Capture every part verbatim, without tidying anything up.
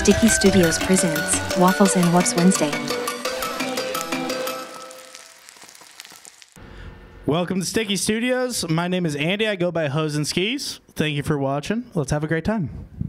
Sticky Studios presents Waffles and Wubs Wednesday. Welcome to Sticky Studios. My name is Andy. I go by Hose and Skis. Thank you for watching. Let's have a great time.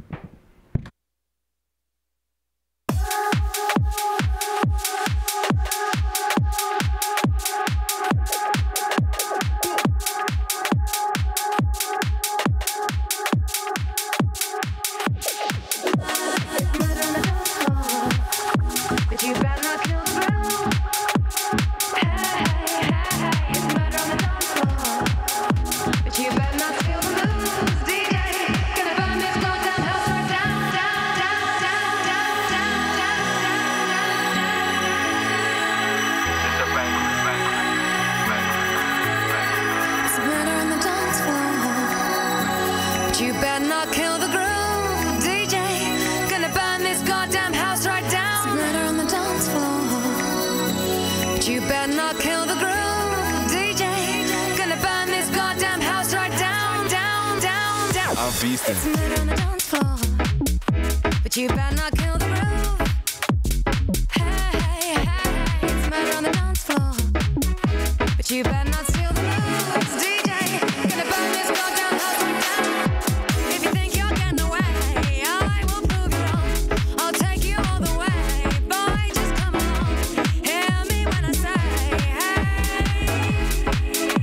It's murder on the dance floor, but you better not kill the groove. Hey, hey, hey, it's murder on the dance floor, but you better not steal the moves. D J, gonna burn this goddamn house right down. If you think you're getting away, I will prove you wrong. I'll take you all the way, boy, just come along. Hear me when I say, hey.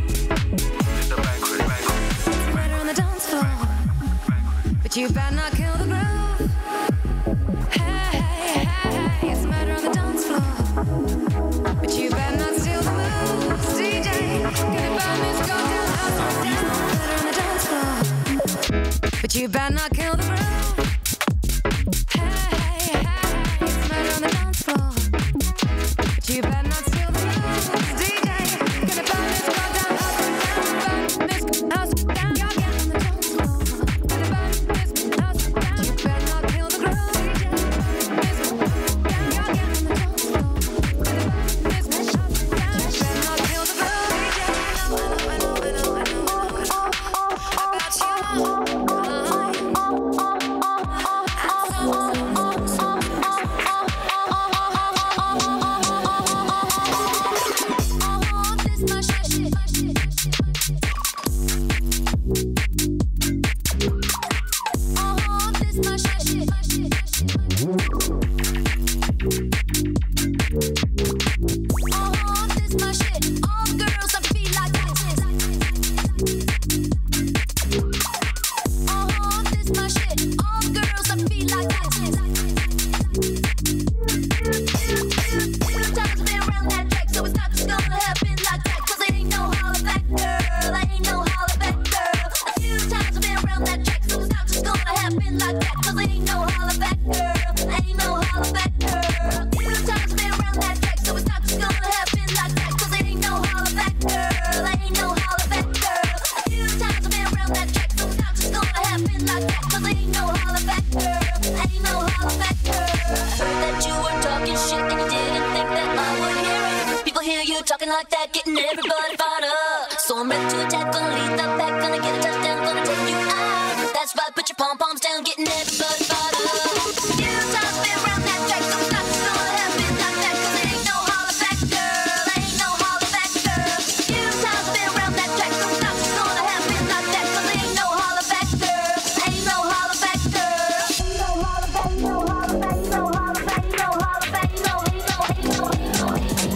It's murder on the dance floor, but you better not kill the groove. Hey, hey, hey, it's murder on the dance floor, but you better not steal the moves. D J, gonna burn this goddamn house right down. Murder on the dance floor, but you better not kill the groove. Hey, hey, hey, it's murder on the dance floor, but you better not steal the moves. D J, gonna burn this goddamn house right down. Burn this house down. Y'all get on the dance floor. Talking like that, getting everybody fired up. So I'm ready to attack, gonna lead the pack, gonna get a touchdown, gonna take you out. That's right, put your pom-poms down, getting everybody fired up. You times been around that track, so it's not just gonna happen like that, cause it ain't no holler back, girl. Ain't no holler back, girl. You times been around that track, so it's not just gonna happen like that, cause it ain't no holler back, girl. Ain't no holler back, girl. Ain't no holler back, no holler back, no holler back, no holler back, no, ain't no, ain't no, ain't no, ain't no.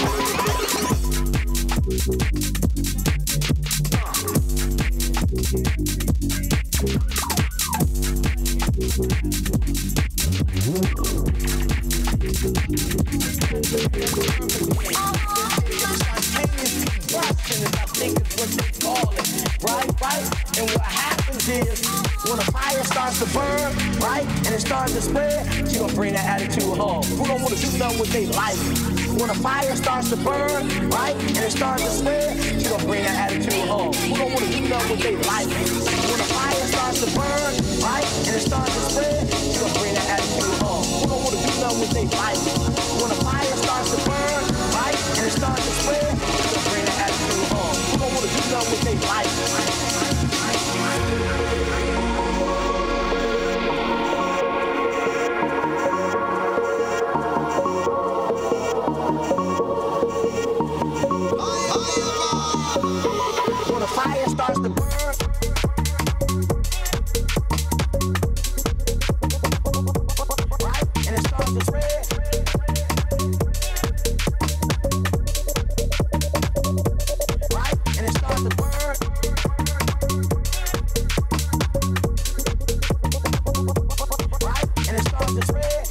To burn, right, and it starts to spread, she gonna bring that attitude home. Who don't want to do nothing with their life? When a fire starts to burn, right, and it starts to spread, she gonna bring that attitude home. Who don't want to do nothing with their life? When a fire starts to burn, right, and it starts to spread, she gonna bring that attitude home. Who don't want to do nothing with their life? When a fire starts to burn, right, and it starts to spread, she gonna bring that attitude home. Who don't want to do nothing with their life? the fire starts to burn, right, and it starts to spread, right, and it starts to burn, right, and it starts to spread.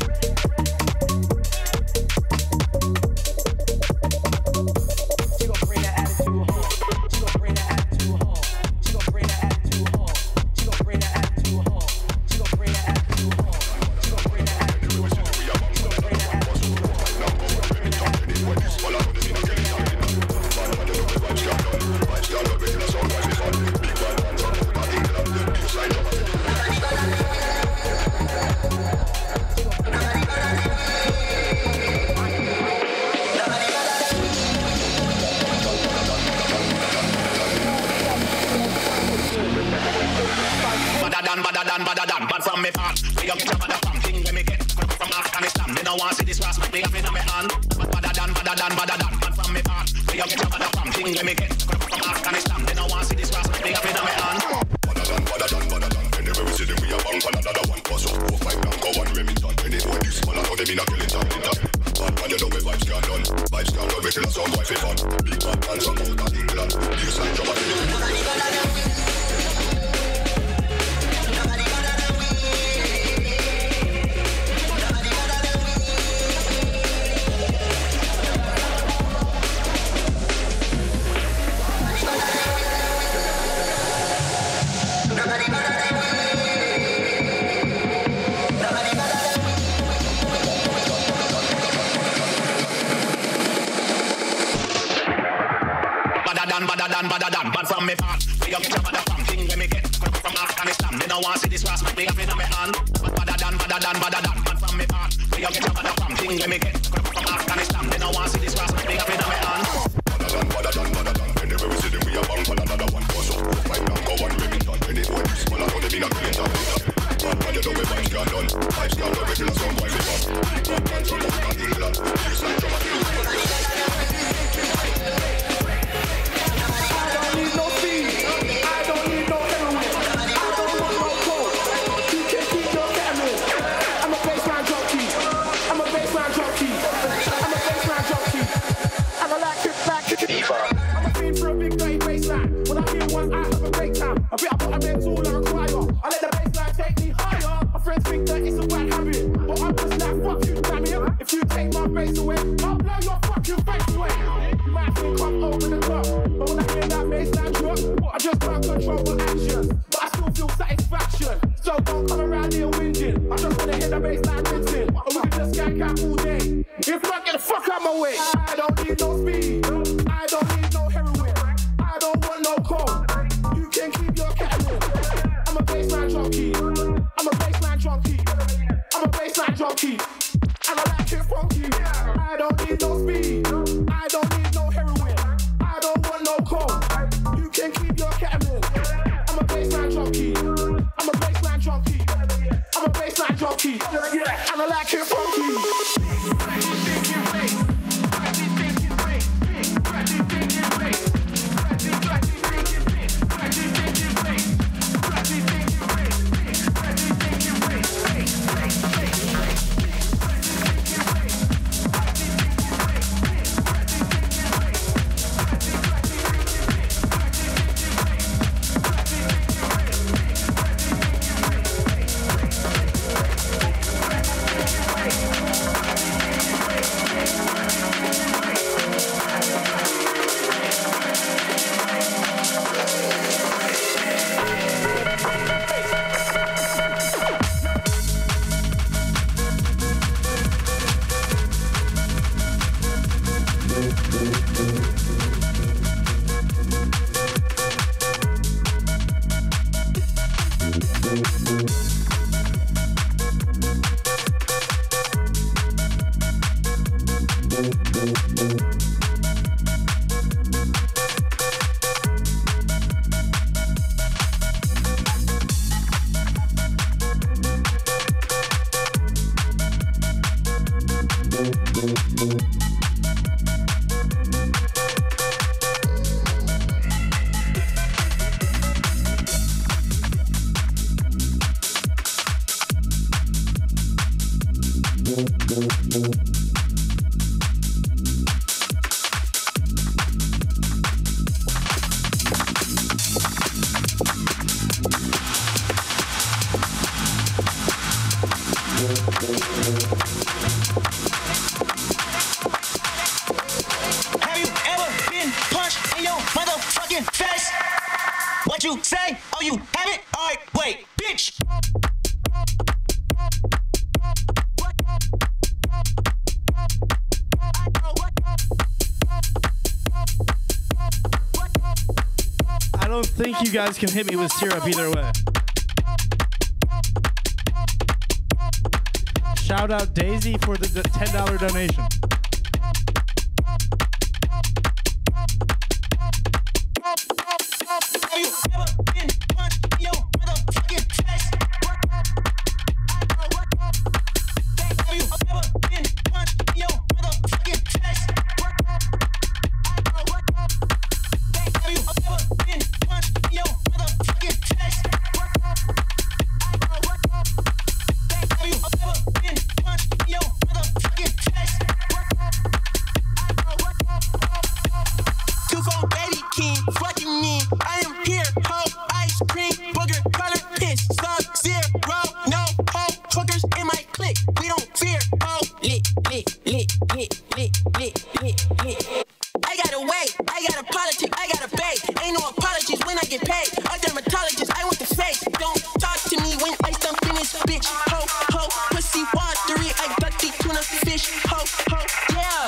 She gon' bring that attitude home. She gon' bring that attitude home. She gon' bring that attitude home. She gon' bring that attitude home. She gon' bring that attitude home. She gon' bring that attitude home. She gon' bring that attitude Badadan, badadan, badadan, bad from me part. We gon' get your mother from thing when me get from Afghanistan. They don't want see this grass, but me have it on me hand. Badadan, badadan, badadan, bad from me part. We gon' get your mother from thing when me get from Afghanistan. They don't want see this grass, but me have it on me hand. Badadan, badadan, badadan. Anywhere we see them, we a bang for another one. Pass up, four, five, down, go one, Remington. Any boy this small, I know they be not killing time. Bad man, you know where vibes can't done. Vibes can't done, we till a sound wife is on. Big bad man from out of England. You sign job at the Badadan, badadan, badadan, bad from me part. We gon' get your mother from thing when me get from Afghanistan. They don't want see this grass, but me have it on me hand. Badadan, badadan, badadan, bad from me part. We gon' get your mother from thing when me get from Afghanistan. They don't want see this grass, but me have it on me hand. Badadan, badadan, badadan. Anywhere we see them, we a bang for another one. Pass up, four, five, down, go one, Remington. Any boy this small, I know they be not killing time. Bad man, you know where vibes can't done. Vibes can't done, we till a sound wife is on. Bad man from out of England. You sign job at the I bet I put a mental I require. I let the bassline take me higher. My friends think that it's a bad habit, but I'm just like, fuck you, damn it. If you take my bass away, I'll blow your fucking face away. You might think I'm over the top, but when I hear that bassline drop, I just can't control my actions, but I still feel satisfaction. So don't come around here whinging. I just wanna hear the bassline rinsing, or we can just skank out all day. If not, get the fuck out my way. I don't need no speed, I don't need no heroin, I don't want no coke. You can keep your cat in. I'm a bassline junkie. I'm a bassline junkie. I'm a bassline junkie. And I like it funky. I don't need no speed. I don't need no heroin. I don't want no coke. You can keep your cat in. I'm a bassline junkie. I'm a bassline junkie. I'm a bassline junkie. And I like it funky. what you say? Oh, you have it? All right, wait, bitch. I don't think you guys can hit me with syrup either way. Shout out Daisy for the ten dollar donation. Have you ever been punched in your motherfucking chest? Have you ever been punched in your motherfucking chest? Have you ever been punched in your motherfucking chest? Have you ever been punched in your motherfucking chest? Two phone baby king, what you mean? I am here, ho, ice cream, booger, color, piss, sub, zero, no, ho, hookers in my clique, we don't fear, ho, lit, lit, lit, lit, lit, lit, lit, lit. I gotta wait, I gotta politic, I gotta beg, ain't no apologies when I get paid, a dermatologist, I want the face, don't talk to me when I stump in this bitch, ho, ho, pussy watery, I got the tuna fish, ho, ho, yeah.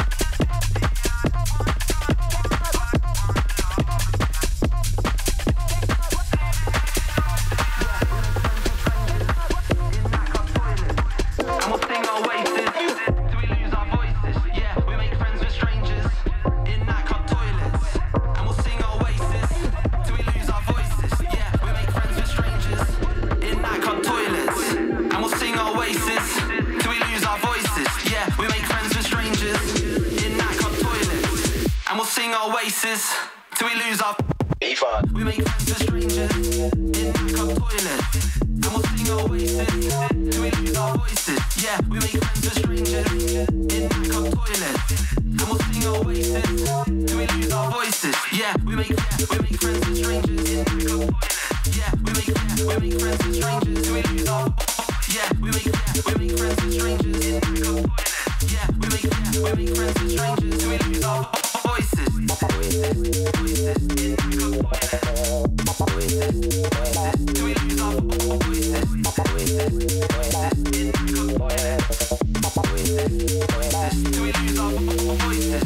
Oasis till we lose our we make friends with strangers in that club toilet and we'll sing Oasis till we lose our voices. Yeah, we make friends with strangers in that club toilet and we'll sing Oasis till we lose our voices. Yeah, we make yeah, we make friends with strangers in that club toilet. Yeah, we make yeah, we make friends with strangers till we lose our yeah, we make yeah, we make friends with strangers in that club toilet. Yeah, we make yeah, we make friends with strangers till we lose our voices. Voices, voices in the club toilet. Voices, voices, do we lose our voices? Voices, voices in the club toilet. Voices, voices, do we lose our voices?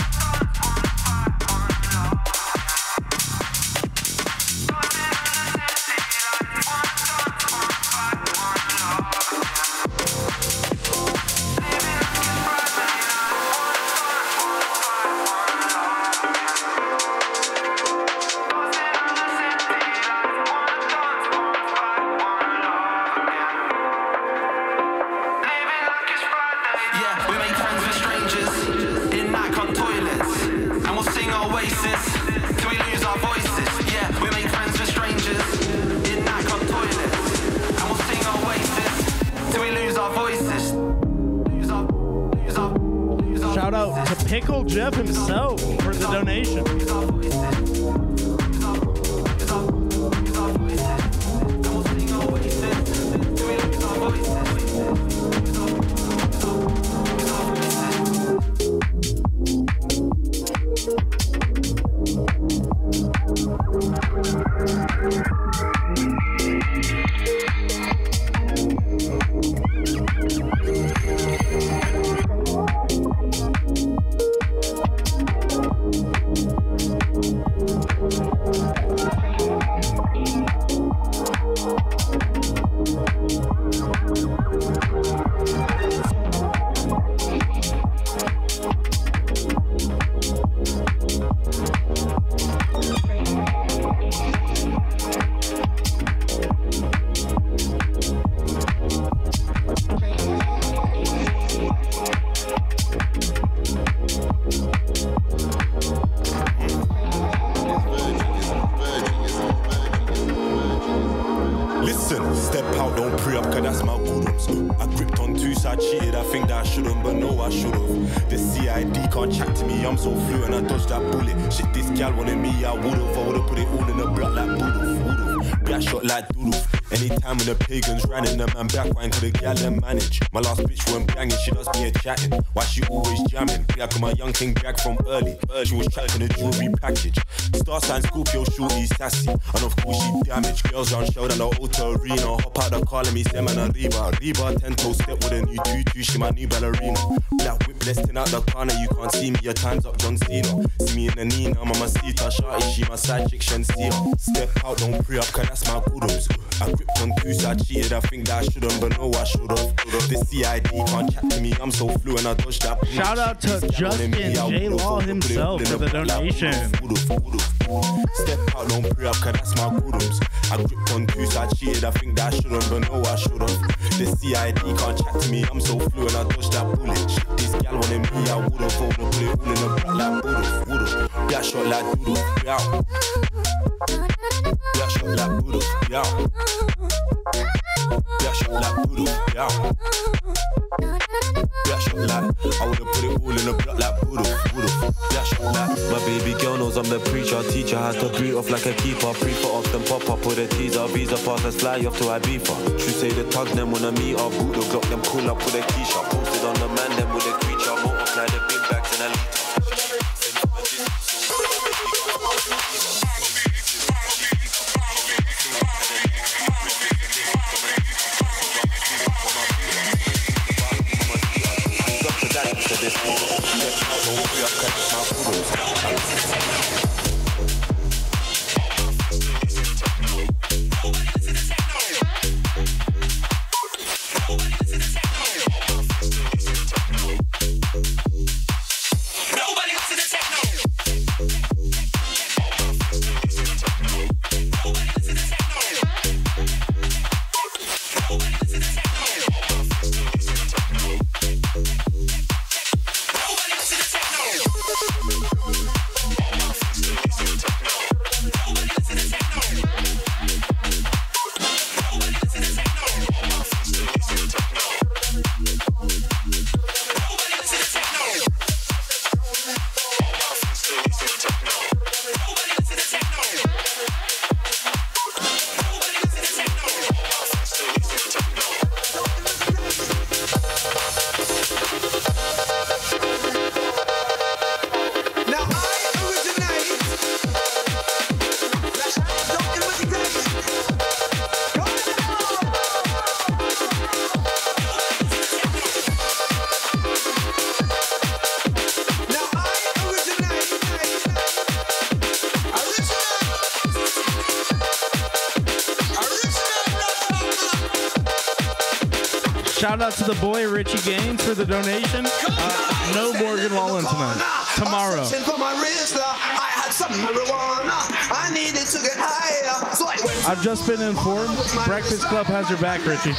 Shout out to Pickle Jeff himself for the donation. Anytime when the pagans ran in, the man back wine could the gal and manage. My last bitch weren't banging, she does me a chatting. Why she always jamming? Black on my young king back from early. She was trapped in a jewelry package. Star sign Scorpio, shorty, sassy. And of course she damaged. Girls round showed at the auto arena. Hop out the car, let me say man a Reba. Reba, ten toe step with a new tutu, she my new ballerina. Black whip listing out the corner, you can't see me, your time's up John Cena. See me in the Nina, mama Sita, shawty, she my side chick, Shensia. Step out, don't pre up, cause that's my kudos. I gripped on goose, I cheated, I think that I shouldn't, but no, I should've. The C I D can't chat to me, I'm so fluent, I dodged that. Shout out to Justin J Law himself for the donation. Step out, don't pre up, cause that's my kudos. I gripped on goose, I cheated, I think that I shouldn't, but no, I should've. The C I D can't chat to me, I'm so fluent, I dodged that bullet. Shit, this gal wanted me, I would've. Hold the bullet all in the back like would've, would've. Black shot like doodle, yeah. Black shot like doodle, yeah. Black shot like doodle, yeah. Black shot like, I would've put it all in the block like would've, would've. Black shot like. My baby girl knows I'm the preacher. Teacher has to breathe off like a keeper. Pre-for often pop up with a teaser. Visa pass us fly off to Ibiza. True say the tugs them wanna meet up. Boot the Glock them cool up with a Keisha. Posted on the man them with a creature. Multiply the big bags in a liter. Shout out to the boy Richie Gaines for the donation. Uh, no Morgan Wallen tonight. Tomorrow. I've just been informed. Brkfst Klub has your back, Richie.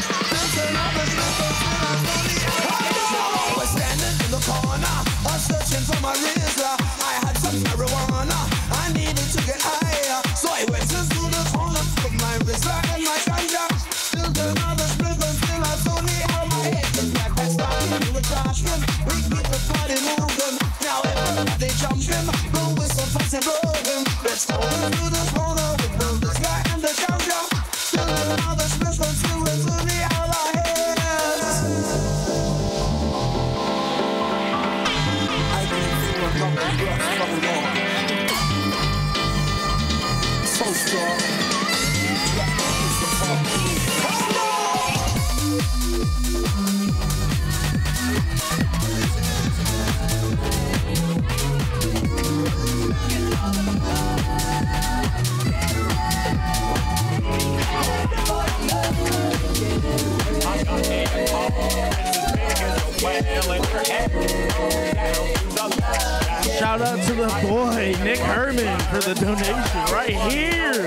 Let's go through the corner with the sky and the champion. Still another special to it to the our heads. I can feel a couple breaths coming on. So strong. Shout out to the boy Nick Herman for the donation right here.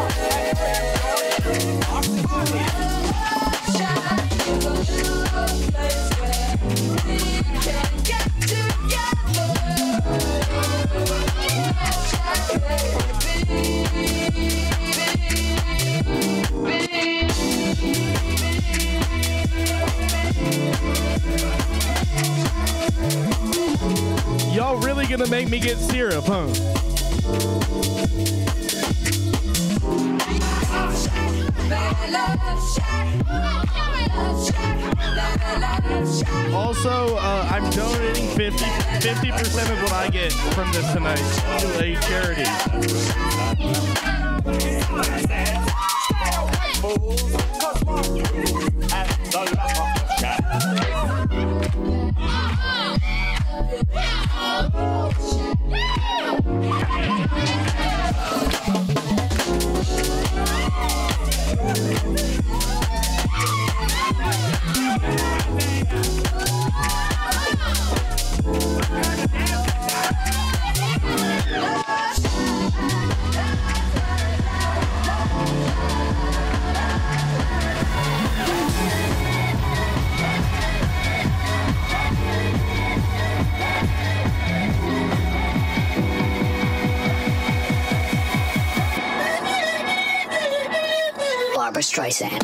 Y'all really gonna make me get syrup, huh? Bad love. Also, uh, I'm donating fifty percent of what I get from this tonight to a charity. Barbra Streisand.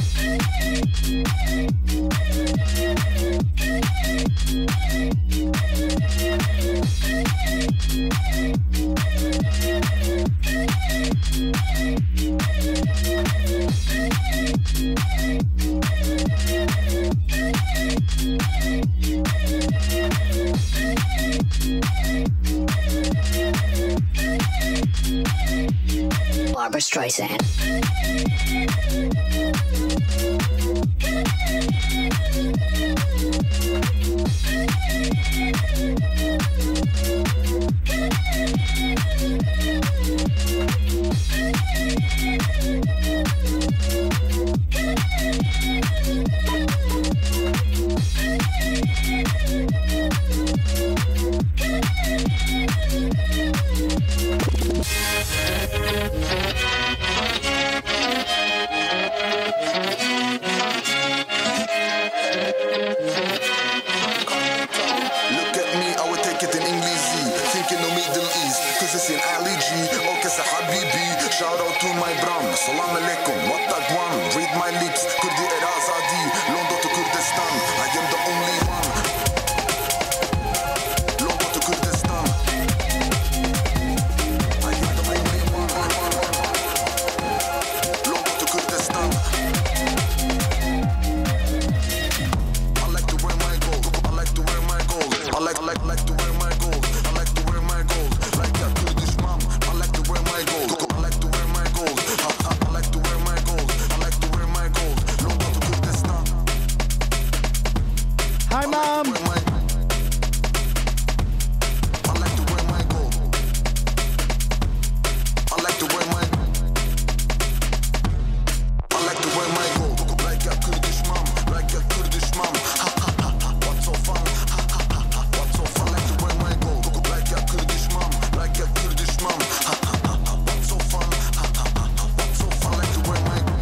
Barbra Streisand. Shout out to my bram, salam alaikum, what that one? Read my lips, Kurdi er azadi, London to Kurdistan, I am the only one. London to Kurdistan, I am the only one. London to Kurdistan. I like to wear my gold, I like to wear my gold, I like, I like, like to wear my gold, I like to wear my gold, like a Kurdish mom, I like to wear my gold. Hi, Mom. I like to wear my gold. I like to wear my. I like to wear my gold. Like a Kurdish mom, like a Kurdish mom. Ha ha ha ha. What's so fun? Ha ha ha ha. What's so fun? I like to wear my gold. Like a Kurdish mom, like a Kurdish mom. Ha ha ha ha. What's so fun? Ha ha ha ha. What's so fun? I like to wear my gold.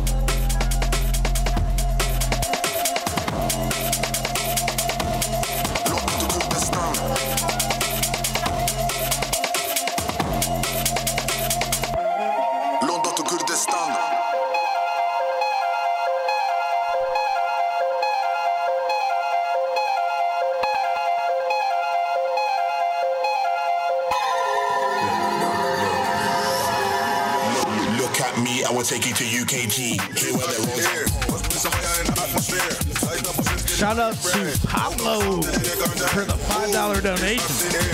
London to Kurdistan. Look at me, I will take you to U K G. Here where the roads Shout out to Pablo for the five dollar donation.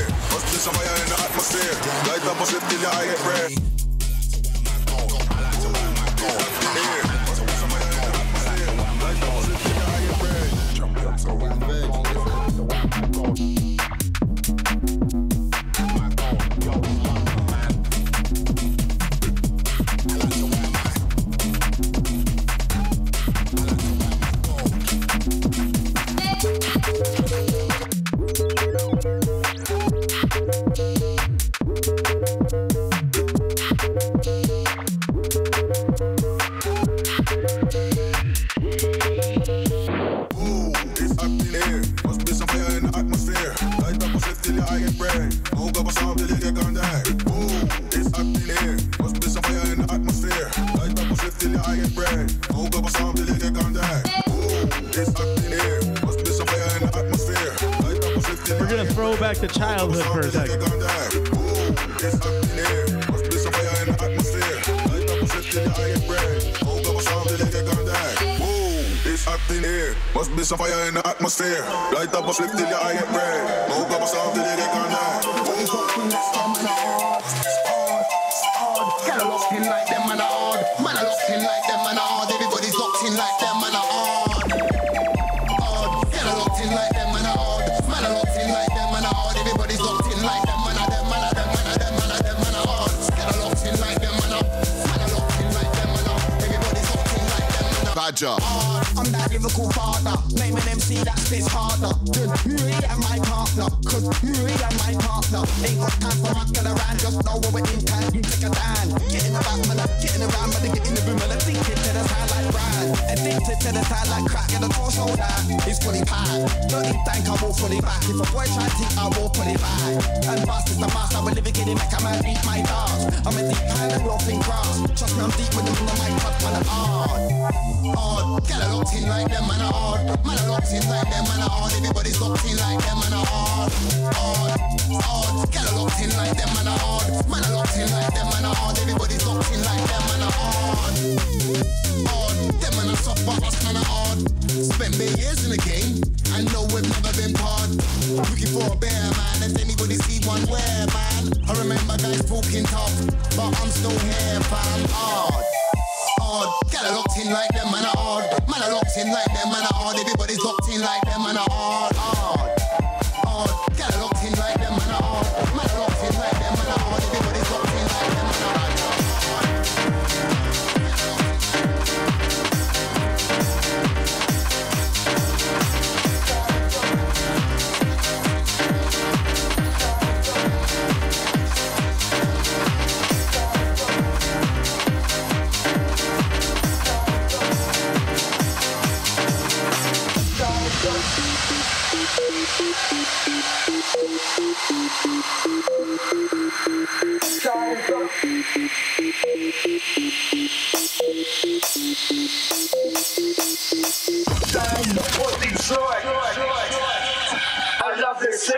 We're gonna throw back to childhood for a second. Acting here, must be some fire in the atmosphere. Light up a flip till your eye get red. Move up a sound till you get on night. Get a locked in like them man are hard. Man are locked in like them man are hard. Everybody's locked in like them man are hard. Hard. Get a locked in like them man are hard. Man are locked in like them man are hard. Everybody's locked in like them man are them man are them man are them man are them man are hard. Get a locked in like them man are. Man are locked in like them man are. Everybody's locked in like them man are. Badger. Hard. I'm that lyrical partner. Name an M C that spits harder. Cause me and my partner. Cause me and my partner. Ain't got time for mucking around. Just know what we're in time. You take a stand. Get in the back, man. Get in the round, man. Get in the room, man. Addicted to the sound like brand. Addicted to the sound like crack. Get the torso down. It's fully packed. Dirty dank, I will fully back. If a boy try to think, I will put it back. And fast is the master. We're living in it like a man eat my dogs. I'm a deep hand and roughing grass. Trust me, I'm deep with them in the mic. Cut, man. Hard. Hard. Get a locked in like them, man. Hard. Man, I locked in like them, man. Hard. Everybody's locked in like them, man. Hard. Hard. Hard. Get a locked in like them, man. Hard. Man, I locked in like them, man. Hard. Everybody's locked in like them, man. Hard. Hard. Them man are soft, but us man are hard. Spent many years in the game, and know we've never been part. Looking for a bear, man. Has anybody see one where, man? I remember guys talking tough, but I'm still here, fam. Hard. Hard. Get a locked in like them, man. Hard. Man are locked in like them, man. Hard. Everybody's locked in like them, man. Hard. Hard. Hard. Get a locked in like them, man. Hard. Man are locked in like them, man. Hard. Everybody's locked in like them, man. Hard. I love this city.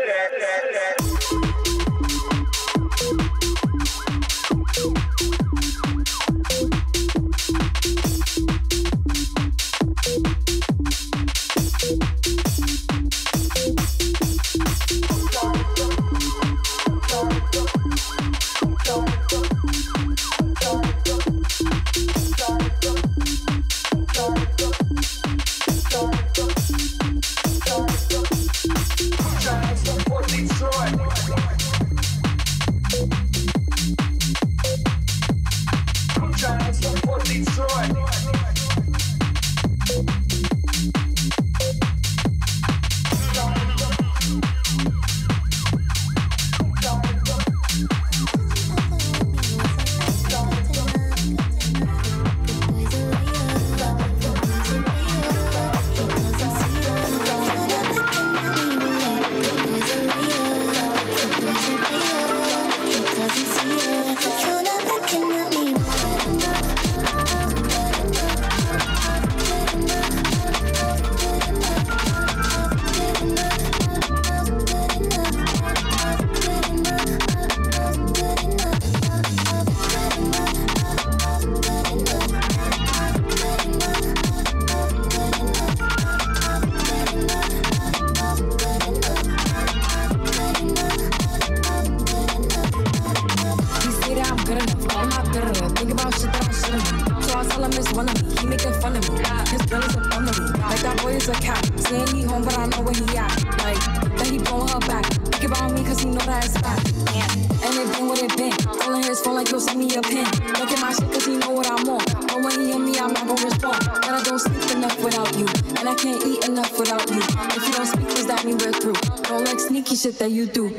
Shit that you do.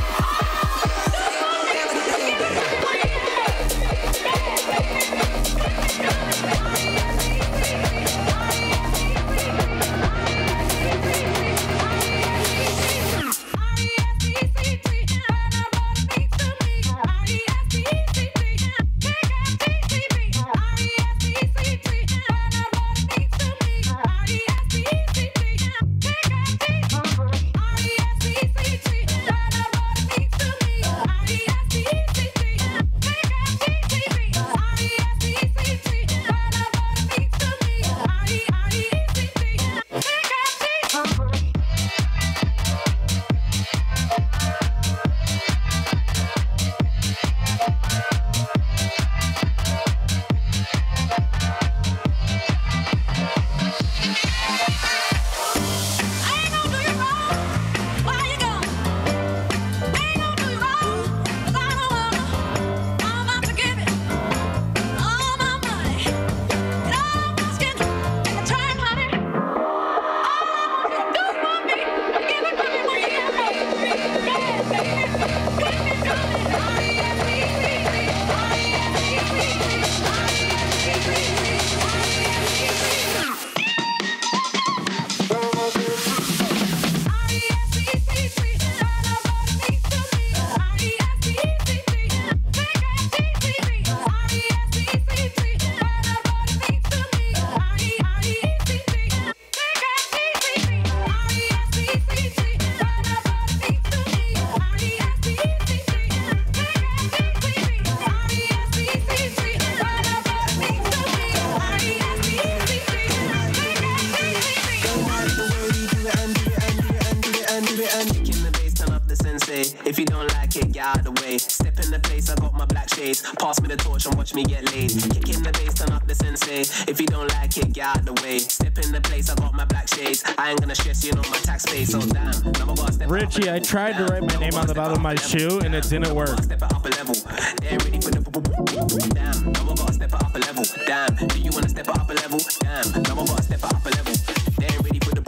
If you don't like it, get out of the way. Step in the place, I got my black shades. Pass me the torch and watch me get laid. Kick in the bass, turn up the sensei. If you don't like it, get out of the way. Step in the place, I got my black shades. I ain't gonna stress you, know my tax pay, so damn. Now I gotta step Richie, I tried to write my name on the bottom of my shoe and it didn't work. Step it up a level. They ain't ready for the damn. Now I gotta step it up a level. Damn. Do you wanna step it up a level? Damn. Now I gotta step it up a level. They ain't ready for the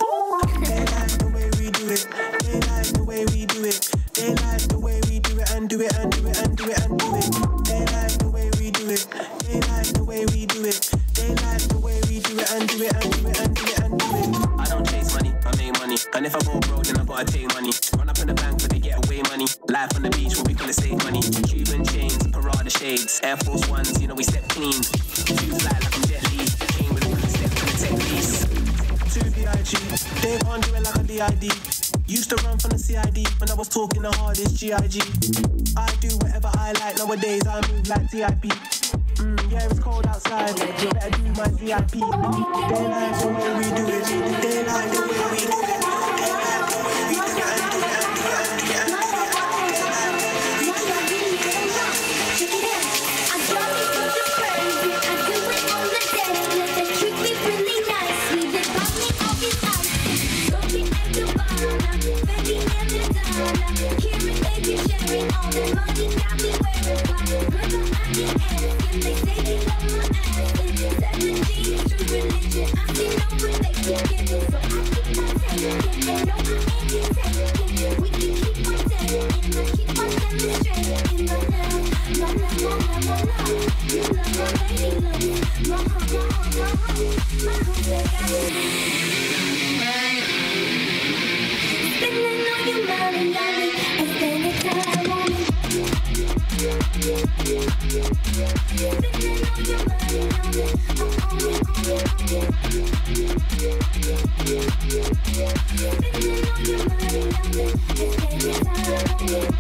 They like the way we do it. They like the way we do it. They like the way we do it and do it and do it and do it and do it. They like the way we do it. They like the way we do it. They like the way we do it and do it and do it and do it and do it. I don't chase money, I make money. And if I go broke, then I gotta take money. Run up in the bank for the getaway money. Life on the beach, what we call it save money. Cuban chains, Parada shades. Air Force Ones, you know we step clean. Shoes fly like I'm Jet Li. King with a good step to the tech piece. two B I G, they can't do it like a D I D. Used to run from the C I D when I was talking the hardest G I G. I do whatever I like nowadays, I move like T I P. Mm, yeah, it's cold outside, better do my V I P. They like the way we do it, they like the way we do it. They like the way we do it and do it and do it and do it and do it. Keep on demonstrating in the now, now, now, now, now, now. You love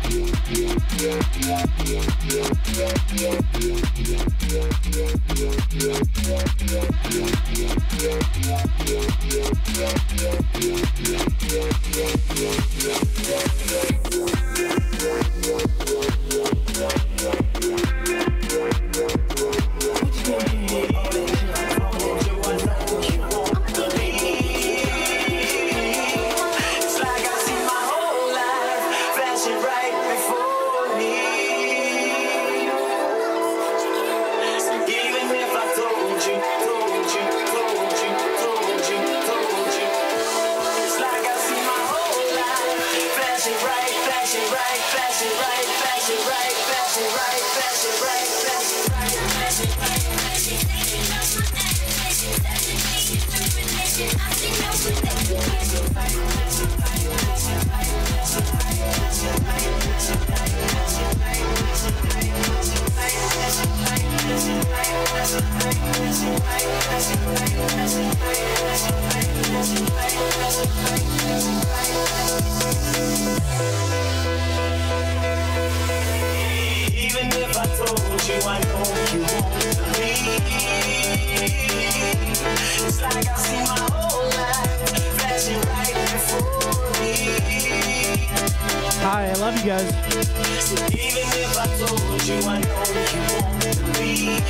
Even if I told you, I know you won't believe. It's like I see my whole life flashing right before me. Hi, I love you guys. Even if I told you, I know you won't believe.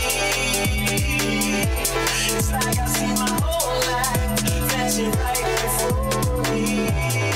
It's like I see my whole life flashing right before me.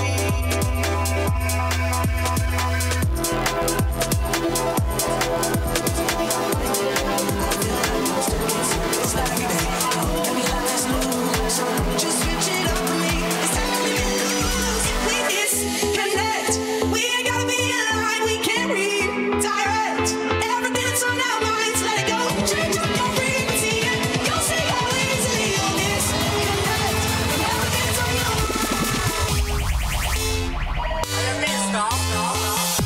Just switch it up for me. It's time to lose. We disconnect. We ain't gotta be in line. We can redirect. Everything that's on our minds, let it go. Change up your frequency and you'll see how easily you'll disconnect. Everything that's on your mind. Stop, stop, stop.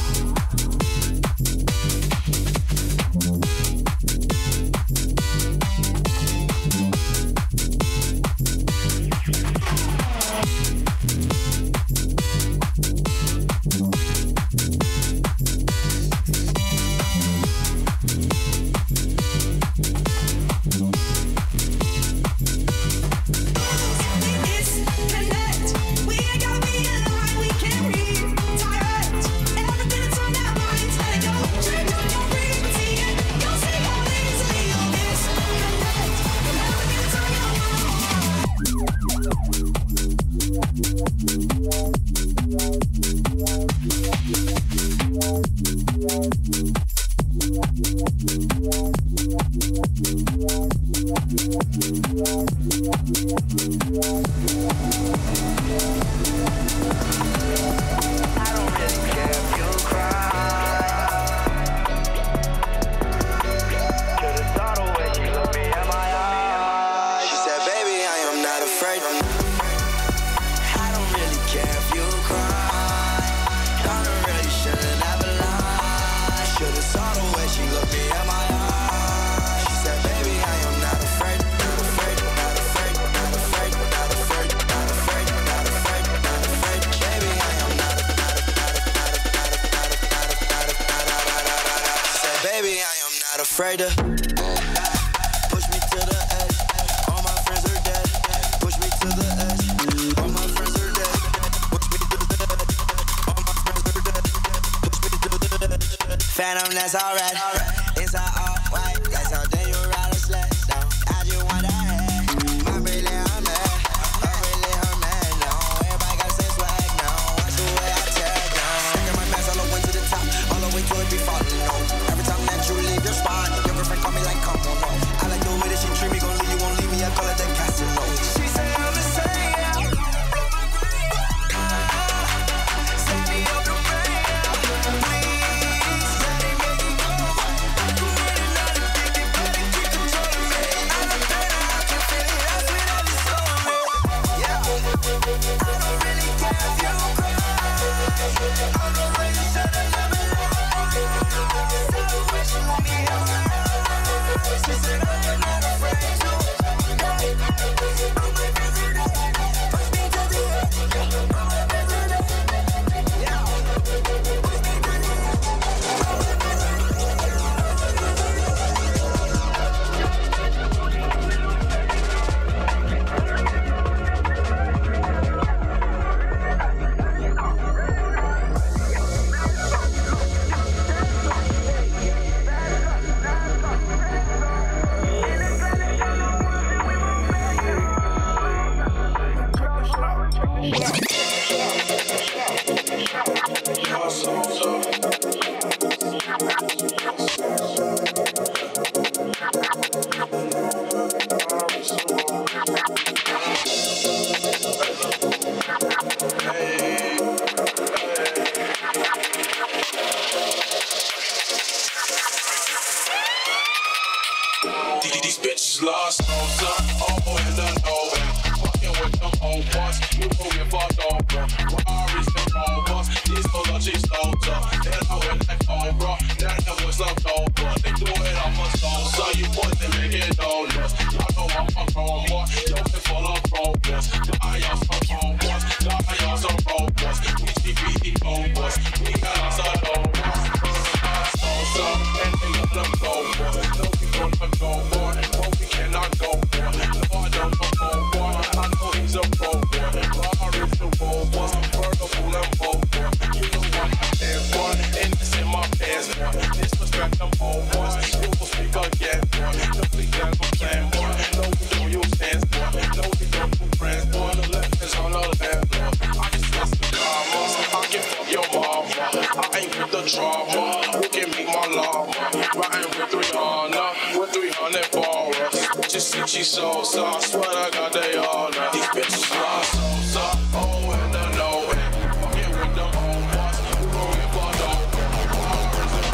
Afraid to push me to the edge. All my friends are dead. Push me to the edge. All my friends are dead. Push me to the edge. All my friends are dead. Push me to the edge. Phantom, that's alright. Inside all white. That's how then you ride a sled down. I just want that head. My really her man. My really her man. No, everybody got the same swag now. Watch the way I tear down. Stacking my mask all the way to the top. All the way to it be falling. No, every time that you leave your spot. Your girlfriend call me like, come on, no. I like the way that she treat me, gon' leave you, won't leave me, I call it that casino. She say I'm the same. Set me up to fail. Please, let me make you go. These bitches lost souls up, oh, and I know it. Fucking with them old boys, you know we fucked over. Ferraris and Rovers, these hoes are cheap stones up. They know it like Cobra, now that was left over. They do it off a soul, so you boys they make it donuts. Y'all know I'm a grown boy, yo, they full of progress. Now y'all some grown boys, now y'all some road boys. We keep beating old boys, we got us a low boys. Souls up, and they got them low boys. No, we gonna go boy, no, we cannot go boy. No, I don't go boy, I know he's a pro boy. Ferraris the road boys, convertible and bold boy. You know what I stand for, and this in my pants boy. Disrespect them old boys, you will speak again boy. No, we can't go plan boy. No, we know you stand boy. No, we don't do friends boy. The left is on the land boy. I just trust the drama, I can fuck your mama. I ain't with the drama, who can make my llama? Riding with three hundred, with three hundred ballers. Just see she so so, I swear I got they all now. These bitches lost so so, oh and I know it. Fucking with them old boys, who gon' get fucked over. Ferraris and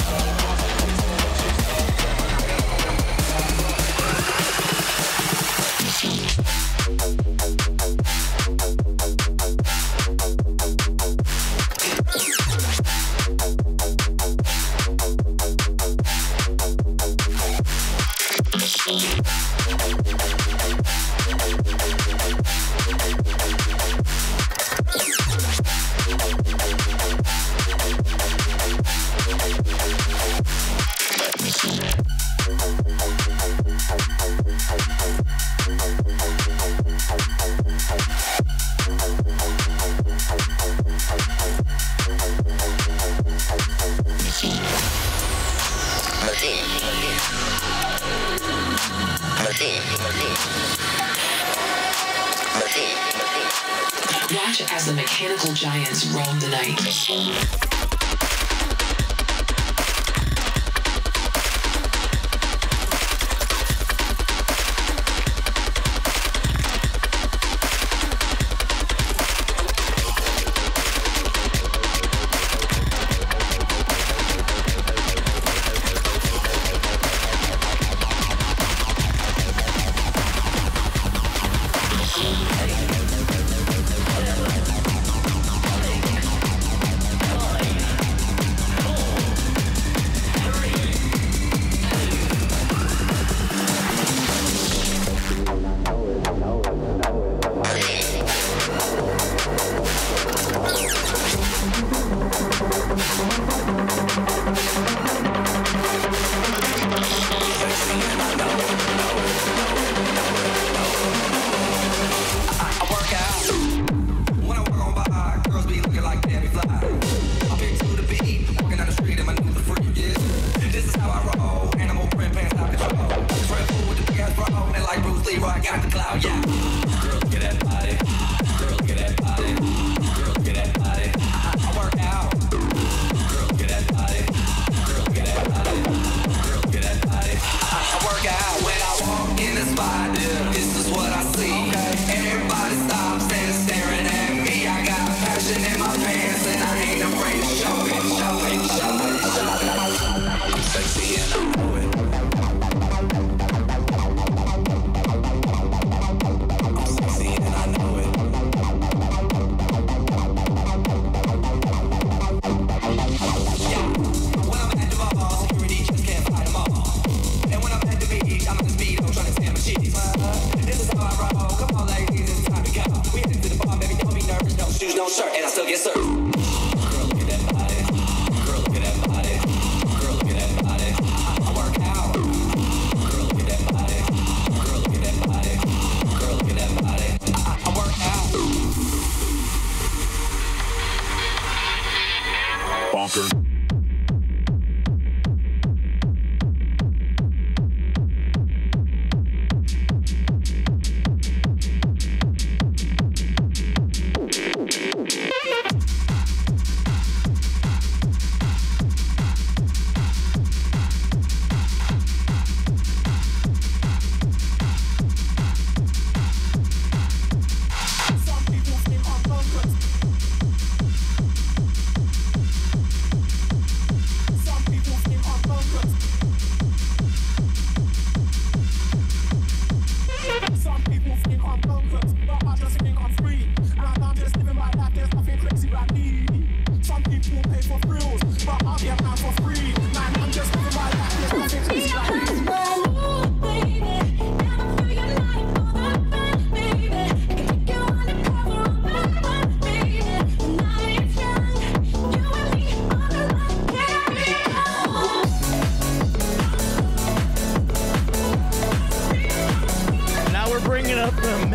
Watch as the mechanical giants roam the night. Hey.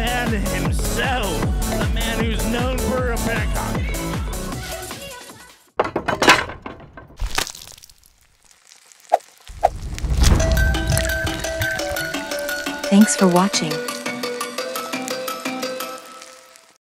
man himself, the man who's known for a Bangkok. Thanks for watching.